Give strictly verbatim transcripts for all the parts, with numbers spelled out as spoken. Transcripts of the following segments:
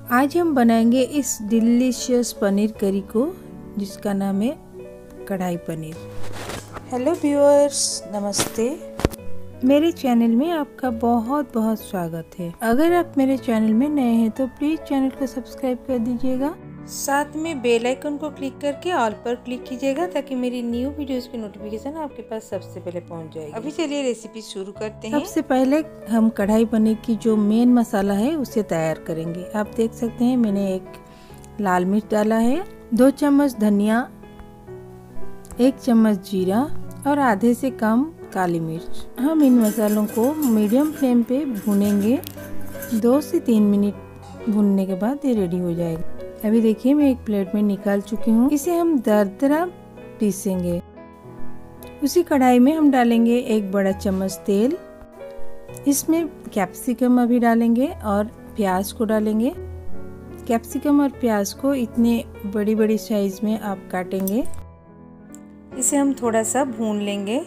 आज हम बनाएंगे इस डिलीशियस पनीर करी को, जिसका नाम है कढ़ाई पनीर। हेलो व्यूअर्स, नमस्ते। मेरे चैनल में आपका बहुत बहुत स्वागत है। अगर आप मेरे चैनल में नए हैं तो प्लीज़ चैनल को सब्सक्राइब कर दीजिएगा, साथ में बेल आइकन को क्लिक करके ऑल पर क्लिक कीजिएगा ताकि मेरी न्यू वीडियोस की नोटिफिकेशन आपके पास सबसे पहले पहुंच जाएगी। अभी चलिए रेसिपी शुरू करते हैं। सबसे पहले हम कढ़ाई पनीर की जो मेन मसाला है उसे तैयार करेंगे। आप देख सकते हैं मैंने एक लाल मिर्च डाला है, दो चम्मच धनिया, एक चम्मच जीरा और आधे से कम काली मिर्च। हम इन मसालों को मीडियम फ्लेम पे भूनेंगे। दो से तीन मिनट भूनने के बाद ये रेडी हो जाएगा। अभी देखिए मैं एक प्लेट में निकाल चुकी हूँ। इसे हम दरदरा पीसेंगे। उसी कढ़ाई में हम डालेंगे एक बड़ा चम्मच तेल। इसमें कैप्सिकम अभी डालेंगे और प्याज को डालेंगे। कैप्सिकम और प्याज को इतने बड़ी बड़ी साइज में आप काटेंगे। इसे हम थोड़ा सा भून लेंगे।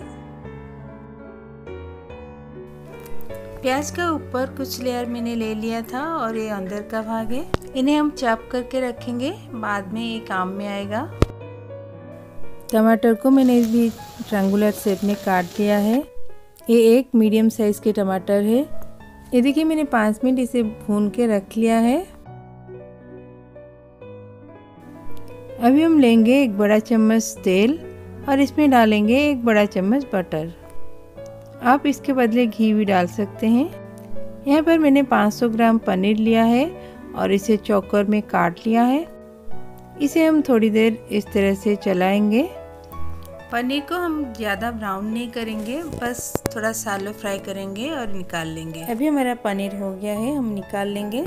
प्याज का ऊपर कुछ लेयर मैंने ले लिया था और ये अंदर का भाग है। इन्हें हम चॉप करके रखेंगे, बाद में ये काम में आएगा। टमाटर को मैंने भी ट्रायंगुलर शेप में काट लिया है। ये एक मीडियम साइज के टमाटर है। ये देखिए मैंने पाँच मिनट इसे भून के रख लिया है। अभी हम लेंगे एक बड़ा चम्मच तेल और इसमें डालेंगे एक बड़ा चम्मच बटर। आप इसके बदले घी भी डाल सकते हैं। यहाँ पर मैंने पाँच सौ ग्राम पनीर लिया है और इसे चॉपर में काट लिया है। इसे हम थोड़ी देर इस तरह से चलाएंगे। पनीर को हम ज़्यादा ब्राउन नहीं करेंगे, बस थोड़ा शैलो फ्राई करेंगे और निकाल लेंगे। अभी हमारा पनीर हो गया है, हम निकाल लेंगे।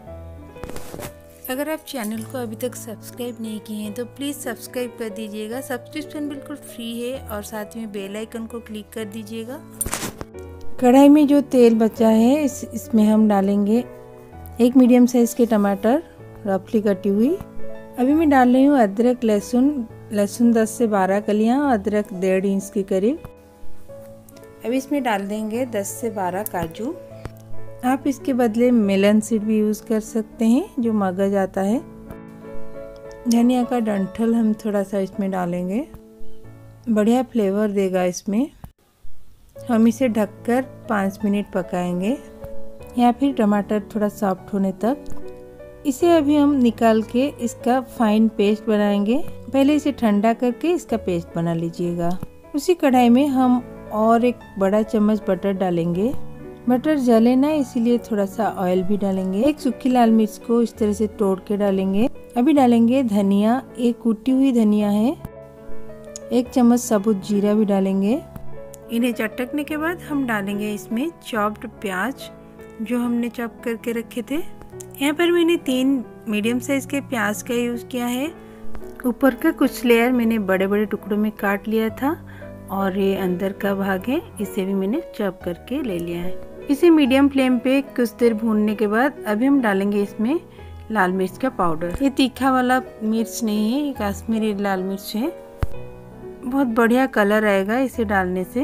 अगर आप चैनल को अभी तक सब्सक्राइब नहीं किए हैं तो प्लीज़ सब्सक्राइब कर दीजिएगा। सब्सक्रिप्शन बिल्कुल फ्री है और साथ में बेल आइकन को क्लिक कर दीजिएगा। कढ़ाई में जो तेल बचा है इस इसमें हम डालेंगे एक मीडियम साइज़ के टमाटर रफली कटी हुई। अभी मैं डाल रही हूँ अदरक लहसुन लहसुन दस से बारह कलियाँ, अदरक डेढ़ इंच के करीब। अभी इसमें डाल देंगे दस से बारह काजू। आप इसके बदले मेलन सीड भी यूज़ कर सकते हैं, जो मगज आता है। धनिया का डंठल हम थोड़ा सा इसमें डालेंगे, बढ़िया फ्लेवर देगा इसमें। हम इसे ढककर पाँच मिनट पकाएंगे या फिर टमाटर थोड़ा सॉफ्ट होने तक। इसे अभी हम निकाल के इसका फाइन पेस्ट बनाएंगे। पहले इसे ठंडा करके इसका पेस्ट बना लीजिएगा। उसी कढ़ाई में हम और एक बड़ा चम्मच बटर डालेंगे। बटर जले ना, इसीलिए थोड़ा सा ऑयल भी डालेंगे। एक सूखी लाल मिर्च को इस तरह से तोड़ के डालेंगे। अभी डालेंगे धनिया, एक कुटी हुई धनिया है। एक चम्मच साबुत जीरा भी डालेंगे। इन्हें चटकने के बाद हम डालेंगे इसमें चॉप्ड प्याज जो हमने चॉप करके रखे थे। यहाँ पर मैंने तीन मीडियम साइज के प्याज का यूज़ किया है। ऊपर का कुछ लेयर मैंने बड़े बड़े टुकड़ों में काट लिया था और ये अंदर का भाग है, इसे भी मैंने चॉप करके ले लिया है। इसे मीडियम फ्लेम पे कुछ देर भूनने के बाद अभी हम डालेंगे इसमें लाल मिर्च का पाउडर। ये तीखा वाला मिर्च नहीं है, ये कश्मीरी लाल मिर्च है। बहुत बढ़िया कलर आएगा इसे डालने से।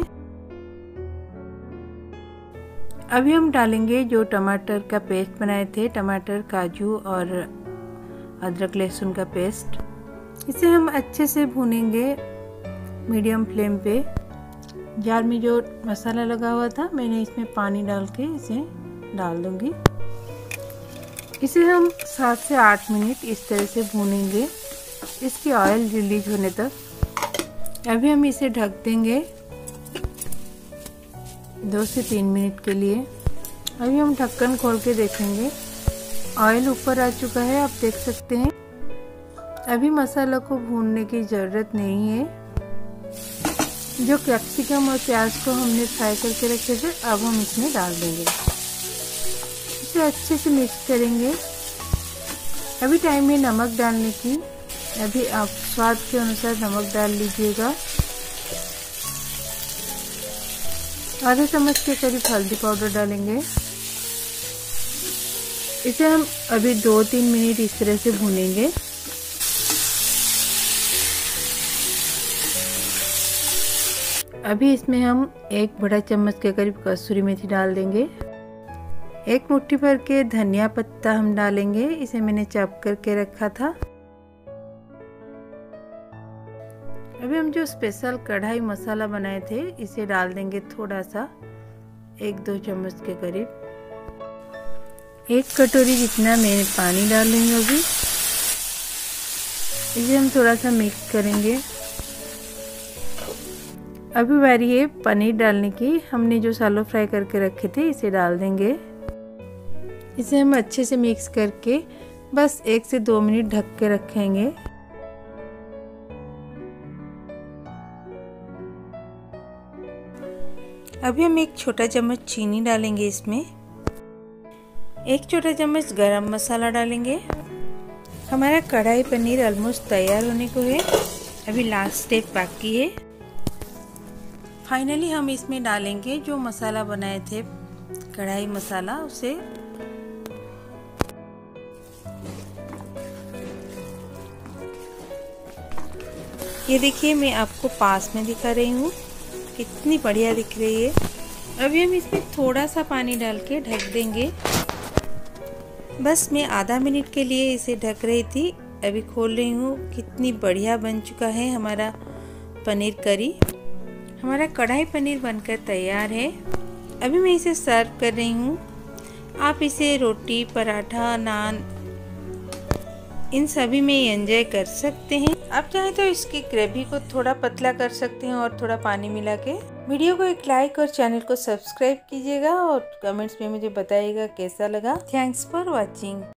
अभी हम डालेंगे जो टमाटर का पेस्ट बनाए थे, टमाटर, काजू और अदरक लहसुन का पेस्ट। इसे हम अच्छे से भूनेंगे मीडियम फ्लेम पे। जार में जो मसाला लगा हुआ था मैंने इसमें पानी डाल के इसे डाल दूंगी। इसे हम सात से आठ मिनट इस तरह से भूनेंगे, इसकी ऑयल रिलीज होने तक। अभी हम इसे ढक देंगे दो से तीन मिनट के लिए। अभी हम ढक्कन खोल के देखेंगे, ऑयल ऊपर आ चुका है, आप देख सकते हैं। अभी मसाला को भूनने की ज़रूरत नहीं है। जो कैप्सिकम और प्याज को हमने फ्राई करके रखे थे अब हम इसमें डाल देंगे। इसे अच्छे से मिक्स करेंगे। अभी टाइम है नमक डालने की। अभी आप स्वाद के अनुसार नमक डाल लीजिएगा। आधा चम्मच के करीब हल्दी पाउडर डालेंगे। इसे हम अभी दो तीन मिनट इस तरह से भूनेंगे। अभी इसमें हम एक बड़ा चम्मच के करीब कसूरी मेथी डाल देंगे। एक मुट्ठी भर के धनिया पत्ता हम डालेंगे, इसे मैंने चॉप करके रखा था। अभी हम जो स्पेशल कढ़ाई मसाला बनाए थे इसे डाल देंगे, थोड़ा सा एक दो चम्मच के करीब। एक कटोरी जितना मैं पानी डाल देंगे। अभी इसे हम थोड़ा सा मिक्स करेंगे। अभी बारी है पनीर डालने की। हमने जो शैलो फ्राई करके रखे थे इसे डाल देंगे। इसे हम अच्छे से मिक्स करके बस एक से दो मिनट ढक के रखेंगे। अभी हम एक छोटा चम्मच चीनी डालेंगे इसमें। एक छोटा चम्मच गरम मसाला डालेंगे। हमारा कढ़ाई पनीर ऑलमोस्ट तैयार होने को है। अभी लास्ट स्टेप बाकी है। फाइनली हम इसमें डालेंगे जो मसाला बनाए थे, कढ़ाई मसाला, उसे ये देखिए, मैं आपको पास में दिखा रही हूँ, कितनी बढ़िया दिख रही है। अभी हम इसमें थोड़ा सा पानी डाल के ढक देंगे। बस मैं आधा मिनट के लिए इसे ढक रही थी। अभी खोल रही हूँ, कितनी बढ़िया बन चुका है हमारा पनीर करी। हमारा कढ़ाई पनीर बनकर तैयार है। अभी मैं इसे सर्व कर रही हूँ। आप इसे रोटी, पराठा, नान, इन सभी में एंजॉय कर सकते हैं। आप चाहें तो इसकी ग्रेवी को थोड़ा पतला कर सकते हैं और थोड़ा पानी मिला के। वीडियो को एक लाइक और चैनल को सब्सक्राइब कीजिएगा और कमेंट्स में मुझे बताइएगा कैसा लगा। Thanks for watching.